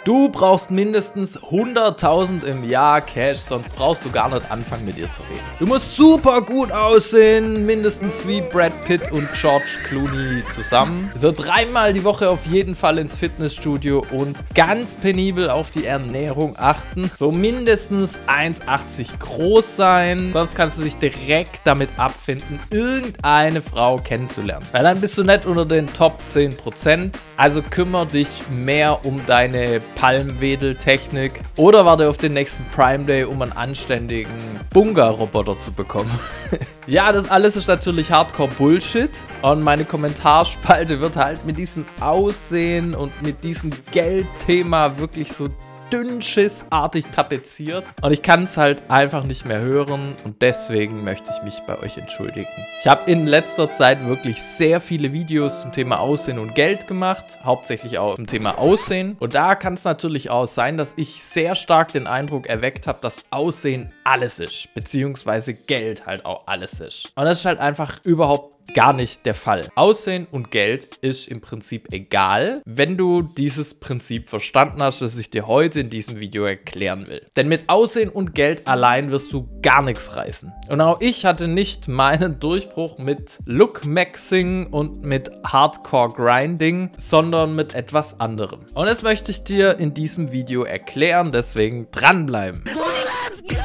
Du brauchst mindestens 100.000 im Jahr Cash, sonst brauchst du gar nicht anfangen mit dir zu reden. Du musst super gut aussehen, mindestens wie Brad Pitt und George Clooney zusammen. So 3-mal die Woche auf jeden Fall ins Fitnessstudio und ganz penibel auf die Ernährung achten. So mindestens 1,80 groß sein, sonst kannst du dich direkt damit abfinden, irgendeine Frau kennenzulernen. Weil dann bist du nicht unter den Top 10%. Also kümmere dich mehr um deine Palmwedeltechnik oder warte auf den nächsten Prime Day, um einen anständigen Bunga-Roboter zu bekommen. Ja, das alles ist natürlich Hardcore-Bullshit und meine Kommentarspalte wird halt mit diesem Aussehen und mit diesem Geldthema wirklich so dünnschissartig tapeziert und ich kann es halt einfach nicht mehr hören und deswegen möchte ich mich bei euch entschuldigen. Ich habe in letzter Zeit wirklich sehr viele Videos zum Thema Aussehen und Geld gemacht, hauptsächlich auch zum Thema Aussehen und da kann es natürlich auch sein, dass ich sehr stark den Eindruck erweckt habe, dass Aussehen alles ist, beziehungsweise Geld halt auch alles ist. Und das ist halt einfach überhaupt gar nicht der Fall. Aussehen und Geld ist im Prinzip egal, wenn du dieses Prinzip verstanden hast, das ich dir heute in diesem Video erklären will. Denn mit Aussehen und Geld allein wirst du gar nichts reißen. Und auch ich hatte nicht meinen Durchbruch mit Look-Maxing und mit Hardcore-Grinding, sondern mit etwas anderem. Und das möchte ich dir in diesem Video erklären, deswegen dranbleiben. Let's go!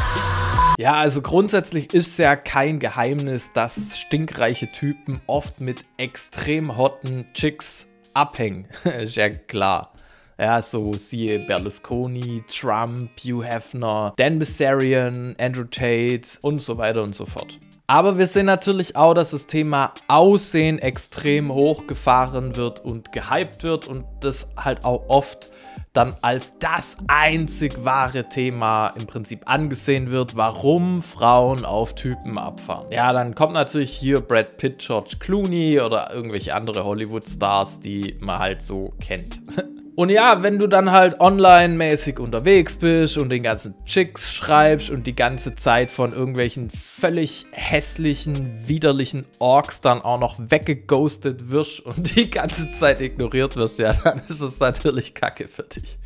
Ja, also grundsätzlich ist es ja kein Geheimnis, dass stinkreiche Typen oft mit extrem hotten Chicks abhängen. Ist ja klar. Ja, so siehe Berlusconi, Trump, Hugh Hefner, Dan Bilzerian, Andrew Tate und so weiter und so fort. Aber wir sehen natürlich auch, dass das Thema Aussehen extrem hochgefahren wird und gehypt wird und das halt auch oft dann als das einzig wahre Thema im Prinzip angesehen wird, warum Frauen auf Typen abfahren. Ja, dann kommt natürlich hier Brad Pitt, George Clooney oder irgendwelche andere Hollywood-Stars, die man halt so kennt. Und ja, wenn du dann halt online-mäßig unterwegs bist und den ganzen Chicks schreibst und die ganze Zeit von irgendwelchen völlig hässlichen, widerlichen Orks dann auch noch weggeghostet wirst und die ganze Zeit ignoriert wirst, ja, dann ist das natürlich Kacke für dich.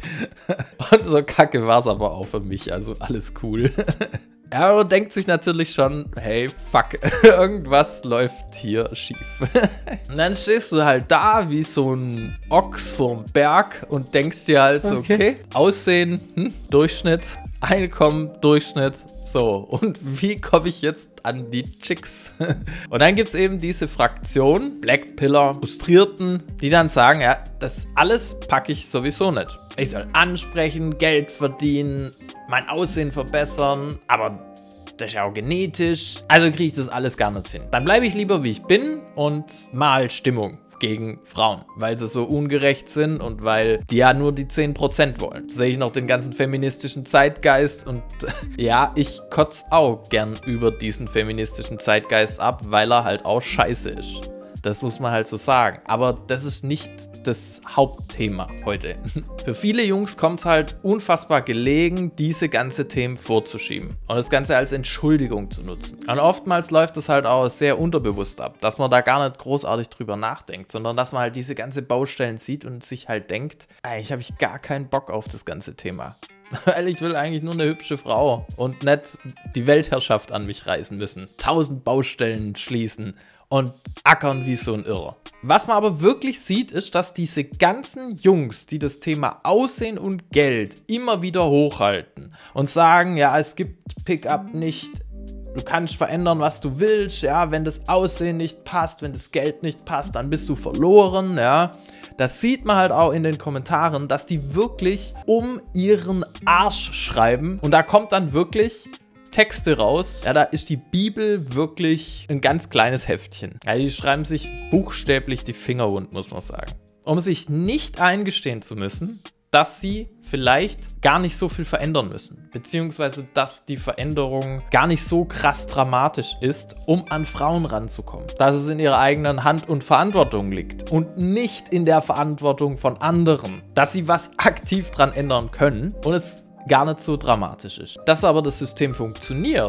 Und so Kacke war es aber auch für mich, also alles cool. Ja, man denkt sich natürlich schon, hey, fuck, irgendwas läuft hier schief. Und dann stehst du halt da wie so ein Ochs vorm Berg und denkst dir halt so, okay, Aussehen, Durchschnitt, Einkommen, Durchschnitt, so. Und wie komme ich jetzt an die Chicks? Und dann gibt es eben diese Fraktion, Blackpiller, Frustrierten, die dann sagen, ja, das alles packe ich sowieso nicht. Ich soll ansprechen, Geld verdienen, mein Aussehen verbessern, aber das ist ja auch genetisch. Also kriege ich das alles gar nicht hin. Dann bleibe ich lieber, wie ich bin und mal Stimmung gegen Frauen, weil sie so ungerecht sind und weil die ja nur die 10% wollen. Sehe ich noch den ganzen feministischen Zeitgeist und ja, ich kotze auch gern über diesen feministischen Zeitgeist ab, weil er halt auch scheiße ist. Das muss man halt so sagen. Aber das ist nicht das Hauptthema heute. Für viele Jungs kommt es halt unfassbar gelegen, diese ganze Themen vorzuschieben und das Ganze als Entschuldigung zu nutzen. Und oftmals läuft es halt auch sehr unterbewusst ab, dass man da gar nicht großartig drüber nachdenkt, sondern dass man halt diese ganze Baustellen sieht und sich halt denkt, eigentlich habe ich gar keinen Bock auf das ganze Thema. Weil ich will eigentlich nur eine hübsche Frau und nicht die Weltherrschaft an mich reißen müssen. 1000 Baustellen schließen und ackern wie so ein Irrer. Was man aber wirklich sieht, ist, dass diese ganzen Jungs, die das Thema Aussehen und Geld immer wieder hochhalten und sagen, ja, es gibt Pickup nicht, du kannst verändern, was du willst, ja, wenn das Aussehen nicht passt, wenn das Geld nicht passt, dann bist du verloren, ja. Das sieht man halt auch in den Kommentaren, dass die wirklich um ihren Arsch schreiben und da kommt dann wirklich Texte raus. Ja, da ist die Bibel wirklich ein ganz kleines Heftchen. Ja, die schreiben sich buchstäblich die Finger wund, muss man sagen. Um sich nicht eingestehen zu müssen, dass sie vielleicht gar nicht so viel verändern müssen. Beziehungsweise, dass die Veränderung gar nicht so krass dramatisch ist, um an Frauen ranzukommen. Dass es in ihrer eigenen Hand und Verantwortung liegt und nicht in der Verantwortung von anderen. Dass sie was aktiv dran ändern können und es gar nicht so dramatisch ist. Dass aber das System funktioniert,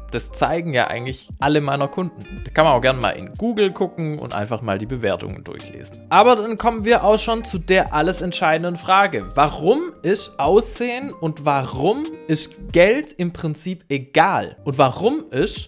das zeigen ja eigentlich alle meiner Kunden. Da kann man auch gerne mal in Google gucken und einfach mal die Bewertungen durchlesen. Aber dann kommen wir auch schon zu der alles entscheidenden Frage. Warum ist Aussehen und warum ist Geld im Prinzip egal? Und warum ist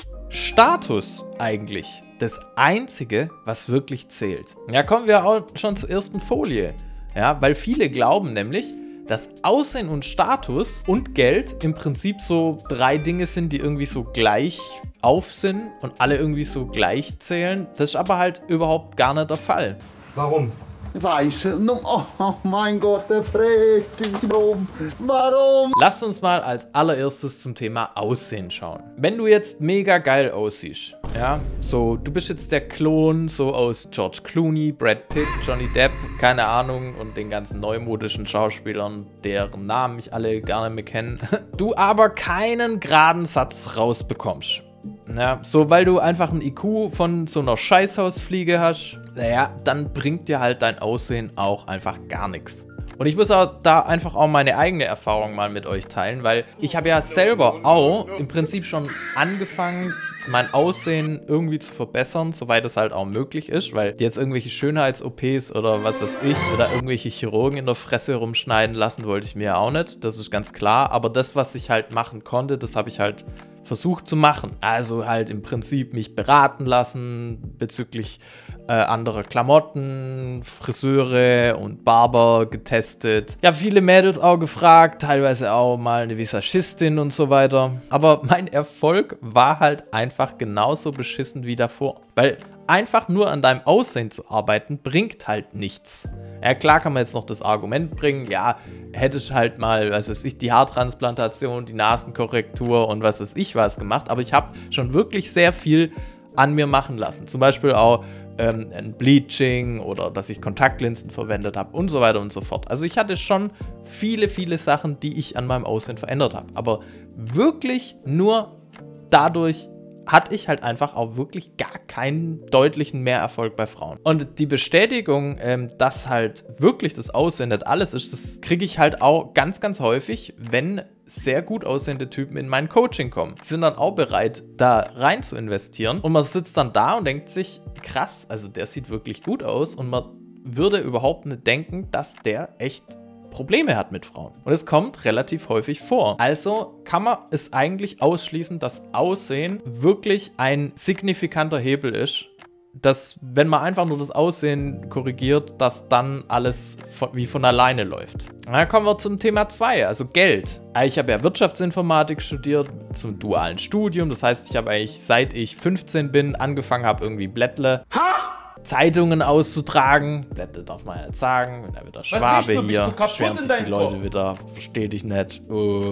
Status eigentlich das Einzige, was wirklich zählt? Ja, kommen wir auch schon zur ersten Folie. Ja, weil viele glauben nämlich, dass Aussehen und Status und Geld im Prinzip so 3 Dinge sind, die irgendwie so gleich auf sind und alle irgendwie so gleich zählen. Das ist aber halt überhaupt gar nicht der Fall. Warum? Weiße, oh mein Gott, der fragt sich rum. Warum? Lasst uns mal als allererstes zum Thema Aussehen schauen. Wenn du jetzt mega geil aussiehst, ja, so, du bist jetzt der Klon so aus George Clooney, Brad Pitt, Johnny Depp, keine Ahnung, und den ganzen neumodischen Schauspielern, deren Namen ich alle gar nicht mehr kenne, du aber keinen geraden Satz rausbekommst. Ja, so, weil du einfach ein IQ von so einer Scheißhausfliege hast, naja, dann bringt dir halt dein Aussehen auch einfach gar nichts. Und ich muss auch da einfach auch meine eigene Erfahrung mal mit euch teilen, weil ich habe ja selber auch im Prinzip schon angefangen, mein Aussehen irgendwie zu verbessern, soweit es halt auch möglich ist, weil jetzt irgendwelche Schönheits-OPs oder was weiß ich oder irgendwelche Chirurgen in der Fresse rumschneiden lassen wollte ich mir ja auch nicht, das ist ganz klar, aber das, was ich halt machen konnte, das habe ich halt versucht zu machen. Also halt im Prinzip mich beraten lassen bezüglich anderer Klamotten, Friseure und Barber getestet. Ja, viele Mädels auch gefragt, teilweise auch mal eine Visagistin und so weiter. Aber mein Erfolg war halt einfach genauso beschissen wie davor. Weil einfach nur an deinem Aussehen zu arbeiten, bringt halt nichts. Ja, klar kann man jetzt noch das Argument bringen, ja, hättest halt mal, was weiß ich, die Haartransplantation, die Nasenkorrektur und was weiß ich was gemacht, aber ich habe schon wirklich sehr viel an mir machen lassen. Zum Beispiel auch ein Bleaching oder dass ich Kontaktlinsen verwendet habe und so weiter und so fort. Also ich hatte schon viele, viele Sachen, die ich an meinem Aussehen verändert habe. Aber wirklich nur dadurch hatte ich halt einfach auch wirklich gar keinen deutlichen Mehrerfolg bei Frauen. Und die Bestätigung, dass halt wirklich das Aussehen nicht alles ist, das kriege ich halt auch ganz, ganz häufig, wenn sehr gut aussehende Typen in mein Coaching kommen. Die sind dann auch bereit, da rein zu investieren. Und man sitzt dann da und denkt sich, krass, also der sieht wirklich gut aus. Und man würde überhaupt nicht denken, dass der echt Probleme hat mit Frauen. Und es kommt relativ häufig vor. Also kann man es eigentlich ausschließen, dass Aussehen wirklich ein signifikanter Hebel ist, dass, wenn man einfach nur das Aussehen korrigiert, dass dann alles wie von alleine läuft. Und dann kommen wir zum Thema 2, also Geld. Ich habe ja Wirtschaftsinformatik studiert, zum dualen Studium. Das heißt, ich habe eigentlich, seit ich 15 bin, angefangen habe, irgendwie Blättle Zeitungen auszutragen. Blättle darf man ja nicht sagen, wenn er wieder Schwabe hier, schwärmen sich die Leute wieder, verstehe dich nicht.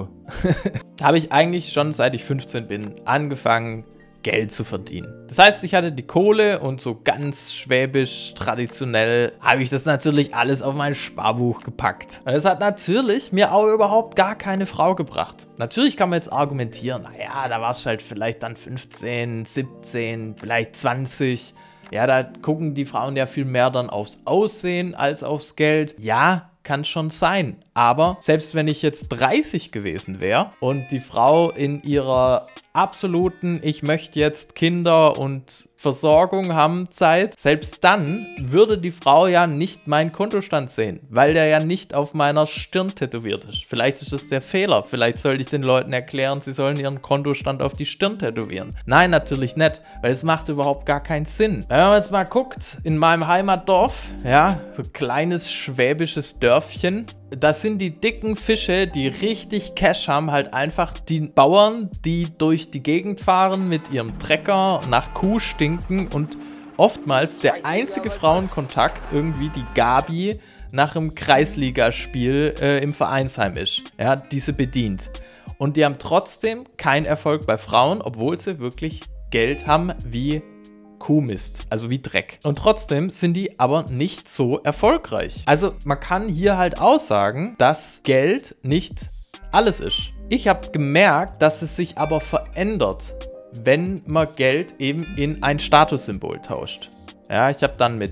Habe ich eigentlich schon, seit ich 15 bin, angefangen, Geld zu verdienen. Das heißt, ich hatte die Kohle und so ganz schwäbisch traditionell habe ich das natürlich alles auf mein Sparbuch gepackt. Und das hat natürlich mir auch überhaupt gar keine Frau gebracht. Natürlich kann man jetzt argumentieren, naja, da war es halt vielleicht dann 15, 17, vielleicht 20. Ja, da gucken die Frauen ja viel mehr dann aufs Aussehen als aufs Geld. Ja, kann schon sein. Aber selbst wenn ich jetzt 30 gewesen wäre und die Frau in ihrer absoluten, ich möchte jetzt Kinder und Versorgung haben Zeit, selbst dann würde die Frau ja nicht meinen Kontostand sehen, weil der ja nicht auf meiner Stirn tätowiert ist. Vielleicht ist es der Fehler. Vielleicht sollte ich den Leuten erklären, sie sollen ihren Kontostand auf die Stirn tätowieren. Nein, natürlich nicht, weil es macht überhaupt gar keinen Sinn. Wenn man jetzt mal guckt, in meinem Heimatdorf, ja, so ein kleines schwäbisches Dörfchen, das sind die dicken Fische, die richtig Cash haben, halt einfach die Bauern, die durch die Gegend fahren mit ihrem Trecker, nach Kuh stinken und oftmals der einzige Frauenkontakt irgendwie die Gabi nach einem Kreisligaspiel im Vereinsheim ist. Ja, diese bedient. Und die haben trotzdem keinen Erfolg bei Frauen, obwohl sie wirklich Geld haben wie Kuhmist, also wie Dreck. Und trotzdem sind die aber nicht so erfolgreich. Also man kann hier halt auch sagen, dass Geld nicht alles ist. Ich habe gemerkt, dass es sich aber verändert, wenn man Geld eben in ein Statussymbol tauscht. Ja, ich habe dann mit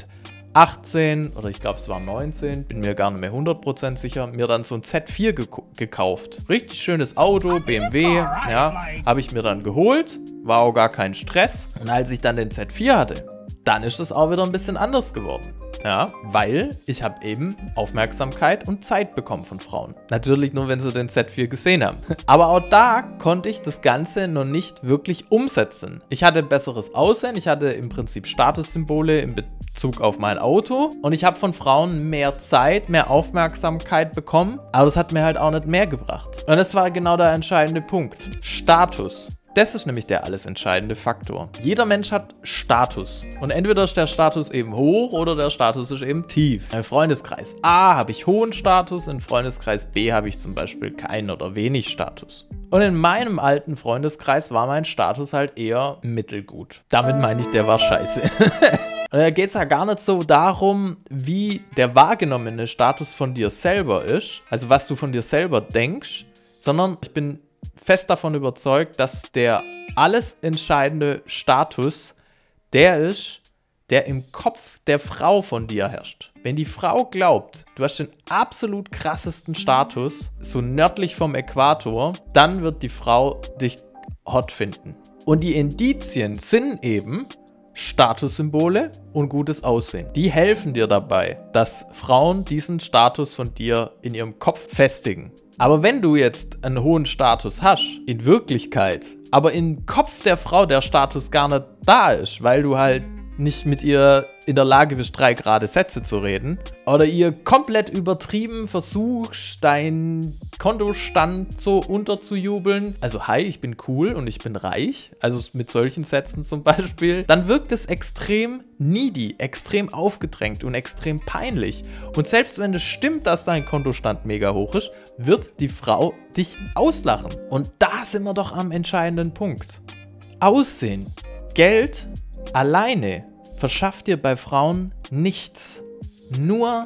18 oder ich glaube es war 19, bin mir gar nicht mehr 100% sicher, mir dann so ein Z4 gekauft. Richtig schönes Auto, BMW, ja, habe ich mir dann geholt, war auch gar kein Stress. Und als ich dann den Z4 hatte, dann ist es auch wieder ein bisschen anders geworden. Ja, weil ich habe eben Aufmerksamkeit und Zeit bekommen von Frauen. Natürlich nur, wenn sie den Z4 gesehen haben. Aber auch da konnte ich das Ganze noch nicht wirklich umsetzen. Ich hatte besseres Aussehen, ich hatte im Prinzip Statussymbole in Bezug auf mein Auto und ich habe von Frauen mehr Zeit, mehr Aufmerksamkeit bekommen, aber das hat mir halt auch nicht mehr gebracht. Und das war genau der entscheidende Punkt. Status. Das ist nämlich der alles entscheidende Faktor. Jeder Mensch hat Status. Und entweder ist der Status eben hoch oder der Status ist eben tief. Im Freundeskreis A habe ich hohen Status, im Freundeskreis B habe ich zum Beispiel keinen oder wenig Status. Und in meinem alten Freundeskreis war mein Status halt eher mittelgut. Damit meine ich, der war scheiße. Und da geht es ja gar nicht so darum, wie der wahrgenommene Status von dir selber ist, also was du von dir selber denkst, sondern ich bin fest davon überzeugt, dass der alles entscheidende Status der ist, der im Kopf der Frau von dir herrscht. Wenn die Frau glaubt, du hast den absolut krassesten Status, so nördlich vom Äquator, dann wird die Frau dich hot finden. Und die Indizien sind eben Statussymbole und gutes Aussehen. Die helfen dir dabei, dass Frauen diesen Status von dir in ihrem Kopf festigen. Aber wenn du jetzt einen hohen Status hast, in Wirklichkeit, aber im Kopf der Frau der Status gar nicht da ist, weil du halt nicht mit ihr in der Lage bist, 3 gerade Sätze zu reden, oder ihr komplett übertrieben versuchst, deinen Kontostand so unterzujubeln, also hi, ich bin cool und ich bin reich, also mit solchen Sätzen zum Beispiel, dann wirkt es extrem needy, extrem aufgedrängt und extrem peinlich. Und selbst wenn es stimmt, dass dein Kontostand mega hoch ist, wird die Frau dich auslachen. Und da sind wir doch am entscheidenden Punkt. Aussehen, Geld alleine verschafft dir bei Frauen nichts. Nur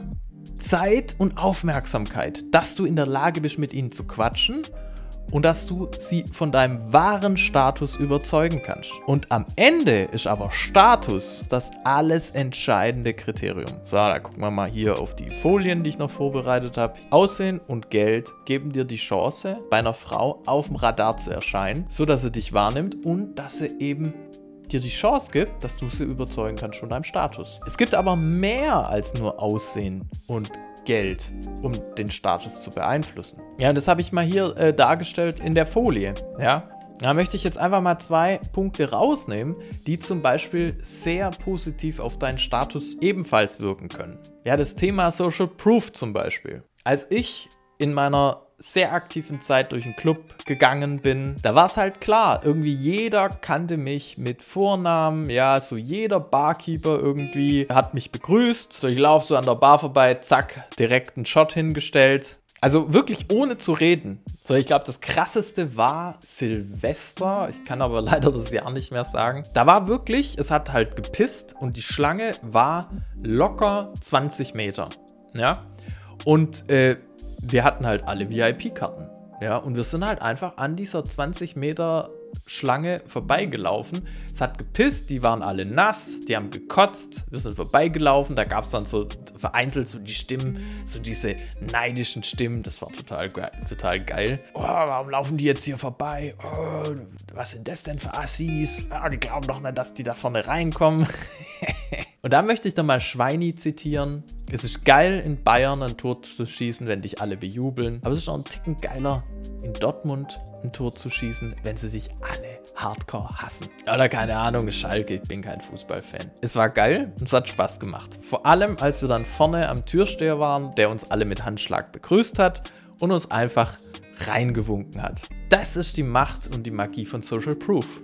Zeit und Aufmerksamkeit, dass du in der Lage bist, mit ihnen zu quatschen und dass du sie von deinem wahren Status überzeugen kannst. Und am Ende ist aber Status das alles entscheidende Kriterium. So, da gucken wir mal hier auf die Folien, die ich noch vorbereitet habe. Aussehen und Geld geben dir die Chance, bei einer Frau auf dem Radar zu erscheinen, sodass sie dich wahrnimmt und dass sie eben dir die Chance gibt, dass du sie überzeugen kannst von deinem Status. Es gibt aber mehr als nur Aussehen und Geld, um den Status zu beeinflussen. Ja, und das habe ich mal hier dargestellt in der Folie. Ja, da möchte ich jetzt einfach mal 2 Punkte rausnehmen, die zum Beispiel sehr positiv auf deinen Status ebenfalls wirken können. Ja, das Thema Social Proof zum Beispiel. Als ich in meiner sehr aktiven Zeit durch den Club gegangen bin, da war es halt klar, irgendwie jeder kannte mich mit Vornamen, ja, so jeder Barkeeper irgendwie hat mich begrüßt. So, ich laufe so an der Bar vorbei, zack, direkt einen Shot hingestellt. Also wirklich ohne zu reden. So, ich glaube, das krasseste war Silvester. Ich kann aber leider das Jahr nicht mehr sagen. Da war wirklich, es hat halt gepisst und die Schlange war locker 20 Meter. Ja, und wir hatten halt alle VIP-Karten, ja, und wir sind halt einfach an dieser 20 Meter Schlange vorbeigelaufen. Es hat gepisst, die waren alle nass, die haben gekotzt, wir sind vorbeigelaufen, da gab es dann so vereinzelt so die Stimmen, so diese neidischen Stimmen, das war total geil. Oh, warum laufen die jetzt hier vorbei? Oh, was sind das denn für Assis? Oh, die glauben doch nicht, dass die da vorne reinkommen. Und da möchte ich nochmal Schweini zitieren. Es ist geil, in Bayern ein Tor zu schießen, wenn dich alle bejubeln. Aber es ist auch ein Ticken geiler, in Dortmund ein Tor zu schießen, wenn sie sich alle hardcore hassen. Oder keine Ahnung, Schalke, ich bin kein Fußballfan. Es war geil und es hat Spaß gemacht. Vor allem, als wir dann vorne am Türsteher waren, der uns alle mit Handschlag begrüßt hat und uns einfach reingewunken hat. Das ist die Macht und die Magie von Social Proof.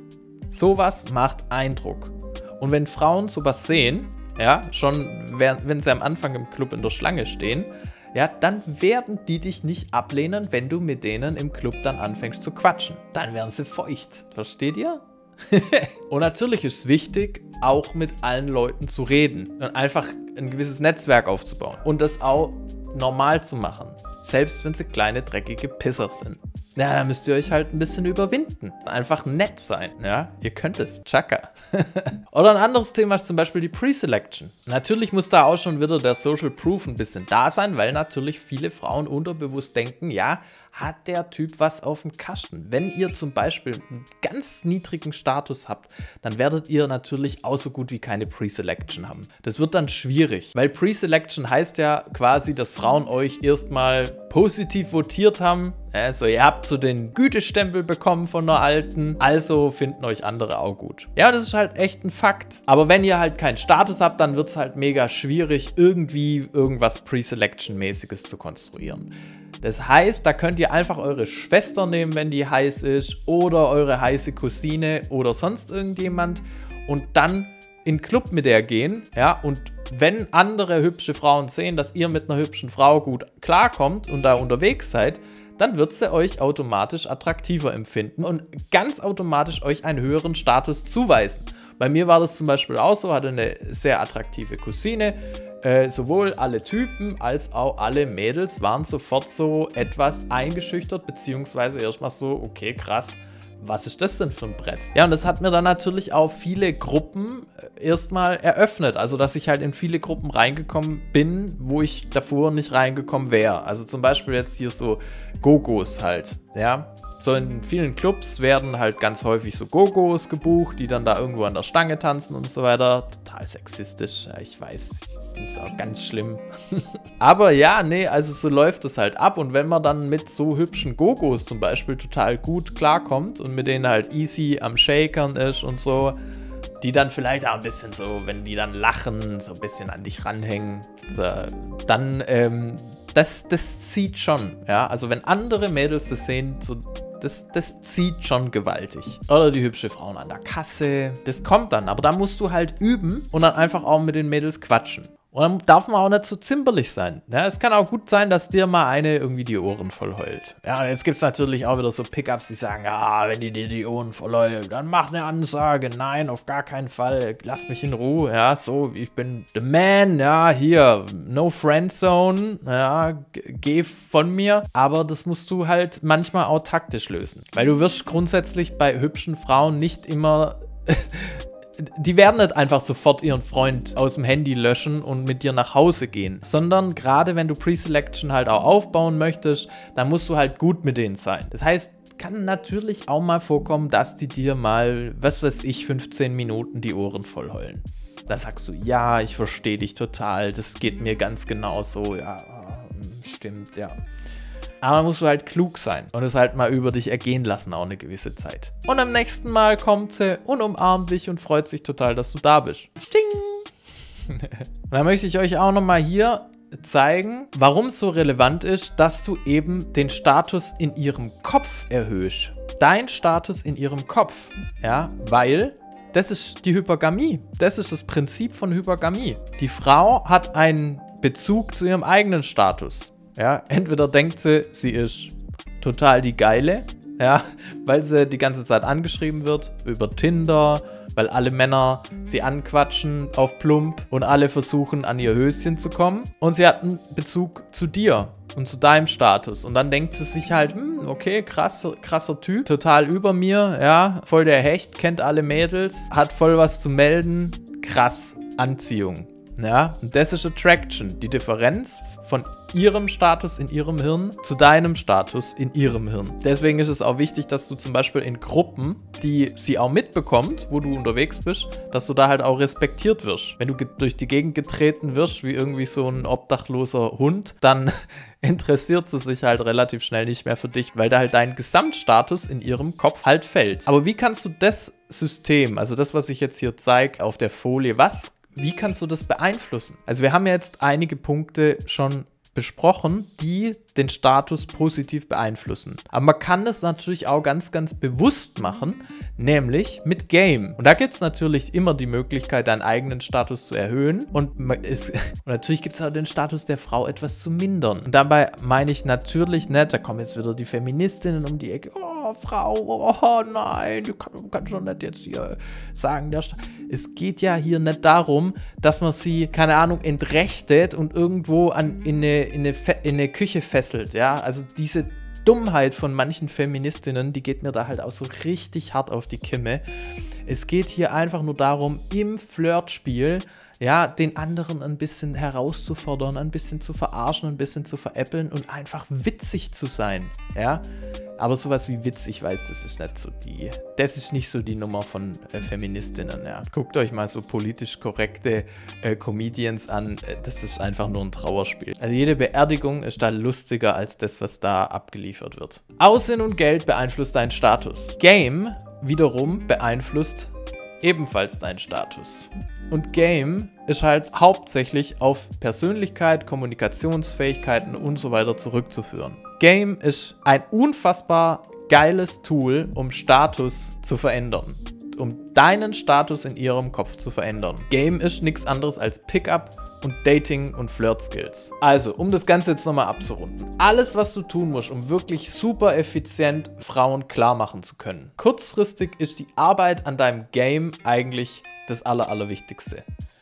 Sowas macht Eindruck. Und wenn Frauen sowas sehen, ja, schon wenn sie am Anfang im Club in der Schlange stehen, ja, dann werden die dich nicht ablehnen, wenn du mit denen im Club dann anfängst zu quatschen. Dann werden sie feucht. Versteht ihr? Und natürlich ist es wichtig, auch mit allen Leuten zu reden und einfach ein gewisses Netzwerk aufzubauen und das auch normal zu machen. Selbst wenn sie kleine, dreckige Pisser sind. Ja, da müsst ihr euch halt ein bisschen überwinden. Einfach nett sein, ja. Ihr könnt es. Chaka. Oder ein anderes Thema ist zum Beispiel die Pre-Selection. Natürlich muss da auch schon wieder der Social Proof ein bisschen da sein, weil natürlich viele Frauen unterbewusst denken, ja, hat der Typ was auf dem Kasten. Wenn ihr zum Beispiel einen ganz niedrigen Status habt, dann werdet ihr natürlich auch so gut wie keine Pre-Selection haben. Das wird dann schwierig, weil Pre-Selection heißt ja quasi, dass Frauen euch erstmal positiv votiert haben. Also ihr habt so den Gütestempel bekommen von einer Alten, also finden euch andere auch gut. Ja, das ist halt echt ein Fakt. Aber wenn ihr halt keinen Status habt, dann wird es halt mega schwierig, irgendwie irgendwas Pre-Selection-mäßiges zu konstruieren. Das heißt, da könnt ihr einfach eure Schwester nehmen, wenn die heiß ist, oder eure heiße Cousine oder sonst irgendjemand und dann in den Club mit der gehen, ja, und wenn andere hübsche Frauen sehen, dass ihr mit einer hübschen Frau gut klarkommt und da unterwegs seid, dann wird sie euch automatisch attraktiver empfinden und ganz automatisch euch einen höheren Status zuweisen. Bei mir war das zum Beispiel auch so, hatte eine sehr attraktive Cousine. Sowohl alle Typen als auch alle Mädels waren sofort so etwas eingeschüchtert, beziehungsweise erstmal so, okay, krass, was ist das denn für ein Brett? Ja, und das hat mir dann natürlich auch viele Gruppen erstmal eröffnet. Also, dass ich halt in viele Gruppen reingekommen bin, wo ich davor nicht reingekommen wäre. Also zum Beispiel jetzt hier so Gogos halt, ja. So in vielen Clubs werden halt ganz häufig so Gogos gebucht, die dann da irgendwo an der Stange tanzen und so weiter. Total sexistisch, ja, ich weiß. Das ist auch ganz schlimm. Aber ja, nee, also so läuft es halt ab. Und wenn man dann mit so hübschen Gogos zum Beispiel total gut klarkommt und mit denen halt easy am Shakern ist und so, die dann vielleicht auch ein bisschen so, wenn die dann lachen, so ein bisschen an dich ranhängen, dann, das zieht schon, ja. Also wenn andere Mädels das sehen, so, das zieht schon gewaltig. Oder die hübsche Frauen an der Kasse, das kommt dann. Aber da musst du halt üben und dann einfach auch mit den Mädels quatschen. Und dann darf man auch nicht so zimperlich sein. Ja, es kann auch gut sein, dass dir mal eine irgendwie die Ohren voll heult. Ja, und jetzt gibt es natürlich auch wieder so Pickups, die sagen, ja, wenn die dir die Ohren voll heult, dann mach eine Ansage. Nein, auf gar keinen Fall. Lass mich in Ruhe. Ja, so, ich bin the man. Ja, hier, no friend zone. Ja, geh von mir. Aber das musst du halt manchmal auch taktisch lösen. Weil du wirst grundsätzlich bei hübschen Frauen nicht immer... Die werden nicht einfach sofort ihren Freund aus dem Handy löschen und mit dir nach Hause gehen, sondern gerade wenn du Pre-Selection halt auch aufbauen möchtest, dann musst du halt gut mit denen sein. Das heißt, kann natürlich auch mal vorkommen, dass die dir mal, was weiß ich, 15 Minuten die Ohren voll heulen. Da sagst du, ja, ich verstehe dich total, das geht mir ganz genauso, ja, stimmt, ja. Aber musst du halt klug sein und es halt mal über dich ergehen lassen, auch eine gewisse Zeit. Und am nächsten Mal kommt sie und umarmt dich und freut sich total, dass du da bist. Ding! Dann möchte ich euch auch nochmal hier zeigen, warum es so relevant ist, dass du eben den Status in ihrem Kopf erhöhst. Dein Status in ihrem Kopf. Ja, weil das ist die Hypergamie. Das ist das Prinzip von Hypergamie. Die Frau hat einen Bezug zu ihrem eigenen Status. Ja, entweder denkt sie, sie ist total die Geile, ja, weil sie die ganze Zeit angeschrieben wird über Tinder, weil alle Männer sie anquatschen auf plump und alle versuchen, an ihr Höschen zu kommen. Und sie hat einen Bezug zu dir und zu deinem Status. Und dann denkt sie sich halt, okay, krasser Typ, total über mir, ja, voll der Hecht, kennt alle Mädels, hat voll was zu melden, krass, Anziehung. Ja, und das ist Attraction, die Differenz von ihrem Status in ihrem Hirn zu deinem Status in ihrem Hirn. Deswegen ist es auch wichtig, dass du zum Beispiel in Gruppen, die sie auch mitbekommt, wo du unterwegs bist, dass du da halt auch respektiert wirst. Wenn du durch die Gegend getreten wirst, wie irgendwie so ein obdachloser Hund, dann interessiert sie sich halt relativ schnell nicht mehr für dich, weil da halt dein Gesamtstatus in ihrem Kopf halt fällt. Aber wie kannst du das System, also das, was ich jetzt hier zeige auf der Folie, wie kannst du das beeinflussen? Also wir haben ja jetzt einige Punkte schon besprochen, die den Status positiv beeinflussen. Aber man kann das natürlich auch ganz, ganz bewusst machen, nämlich mit Game. Und da gibt es natürlich immer die Möglichkeit, deinen eigenen Status zu erhöhen. Und natürlich gibt es auch den Status der Frau etwas zu mindern. Und dabei meine ich natürlich nicht, da kommen jetzt wieder die Feministinnen um die Ecke, oh, oh Frau, oh nein, du kannst doch nicht jetzt hier sagen, es geht ja hier nicht darum, dass man sie, keine Ahnung, entrechtet und irgendwo in eine Küche fesselt, ja, also diese Dummheit von manchen Feministinnen, die geht mir da halt auch so richtig hart auf die Kimme. Es geht hier einfach nur darum, im Flirtspiel, ja, den anderen ein bisschen herauszufordern, ein bisschen zu verarschen, ein bisschen zu veräppeln und einfach witzig zu sein, ja. Aber sowas wie Witz, ich weiß, das ist nicht so die Nummer von Feministinnen, ja. Guckt euch mal so politisch korrekte Comedians an, das ist einfach nur ein Trauerspiel. Also jede Beerdigung ist da lustiger als das, was da abgeliefert wird. Aussehen und Geld beeinflusst deinen Status. Game wiederum beeinflusst ebenfalls deinen Status. Und Game ist halt hauptsächlich auf Persönlichkeit, Kommunikationsfähigkeiten und so weiter zurückzuführen. Game ist ein unfassbar geiles Tool, um Status zu verändern. Um deinen Status in ihrem Kopf zu verändern. Game ist nichts anderes als Pickup und Dating und Flirt-Skills. Also, um das Ganze jetzt nochmal abzurunden. Alles, was du tun musst, um wirklich super effizient Frauen klar machen zu können. Kurzfristig ist die Arbeit an deinem Game eigentlich das Allerwichtigste.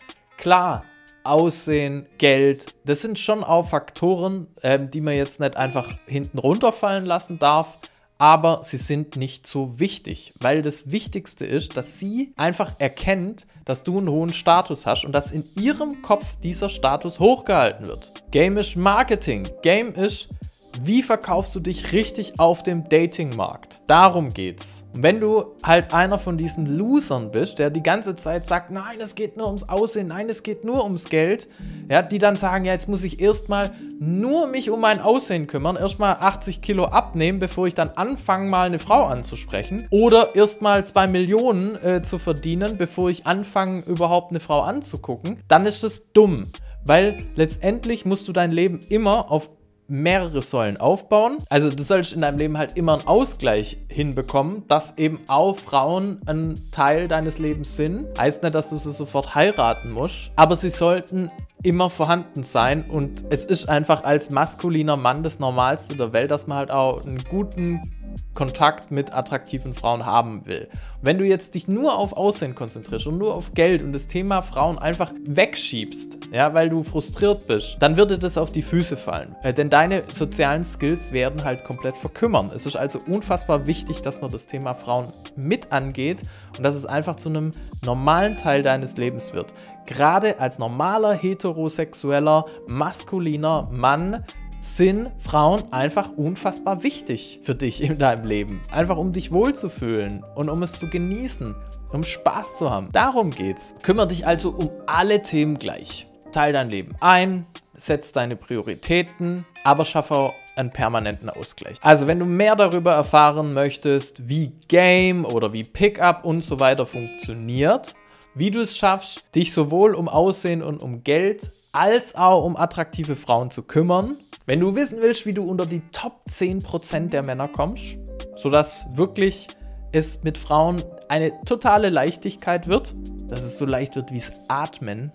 Klar, Aussehen, Geld, das sind schon auch Faktoren, die man jetzt nicht einfach hinten runterfallen lassen darf. Aber sie sind nicht so wichtig, weil das Wichtigste ist, dass sie einfach erkennt, dass du einen hohen Status hast und dass in ihrem Kopf dieser Status hochgehalten wird. Game ist Marketing. Game ist, wie verkaufst du dich richtig auf dem Datingmarkt? Darum geht's. Und wenn du halt einer von diesen Losern bist, der die ganze Zeit sagt, nein, es geht nur ums Aussehen, nein, es geht nur ums Geld, ja, die dann sagen, ja, jetzt muss ich erstmal nur mich um mein Aussehen kümmern, erstmal 80 Kilo abnehmen, bevor ich dann anfange, mal eine Frau anzusprechen, oder erstmal 2 Millionen zu verdienen, bevor ich anfange, überhaupt eine Frau anzugucken, dann ist das dumm, weil letztendlich musst du dein Leben immer auf mehrere Säulen aufbauen. Also du sollst in deinem Leben halt immer einen Ausgleich hinbekommen, dass eben auch Frauen ein Teil deines Lebens sind. Heißt nicht, dass du sie sofort heiraten musst, aber sie sollten immer vorhanden sein und es ist einfach als maskuliner Mann das Normalste der Welt, dass man halt auch einen guten Kontakt mit attraktiven Frauen haben will. Wenn du jetzt dich nur auf Aussehen konzentrierst und nur auf Geld und das Thema Frauen einfach wegschiebst, ja, weil du frustriert bist, dann würde das auf die Füße fallen. Denn deine sozialen Skills werden halt komplett verkümmern. Es ist also unfassbar wichtig, dass man das Thema Frauen mit angeht und dass es einfach zu einem normalen Teil deines Lebens wird. Gerade als normaler, heterosexueller, maskuliner Mann sind Frauen einfach unfassbar wichtig für dich in deinem Leben. Einfach um dich wohlzufühlen und um es zu genießen, um Spaß zu haben. Darum geht's. Kümmere dich also um alle Themen gleich. Teil dein Leben ein, setz deine Prioritäten, aber schaffe auch einen permanenten Ausgleich. Also wenn du mehr darüber erfahren möchtest, wie Game oder wie Pickup und so weiter funktioniert, wie du es schaffst, dich sowohl um Aussehen und um Geld als auch um attraktive Frauen zu kümmern, wenn du wissen willst, wie du unter die Top 10% der Männer kommst, sodass wirklich es mit Frauen eine totale Leichtigkeit wird, dass es so leicht wird wie es Atmen,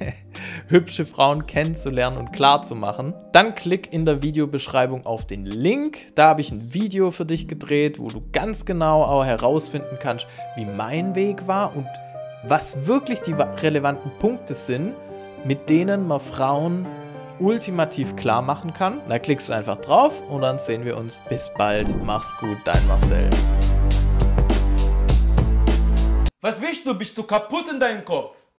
hübsche Frauen kennenzulernen und klar zu machen, dann klick in der Videobeschreibung auf den Link. Da habe ich ein Video für dich gedreht, wo du ganz genau auch herausfinden kannst, wie mein Weg war und was wirklich die relevanten Punkte sind, mit denen man Frauen ultimativ klar machen kann. Da klickst du einfach drauf und dann sehen wir uns. Bis bald. Mach's gut, dein Marcel. Was willst du? Bist du kaputt in deinem Kopf?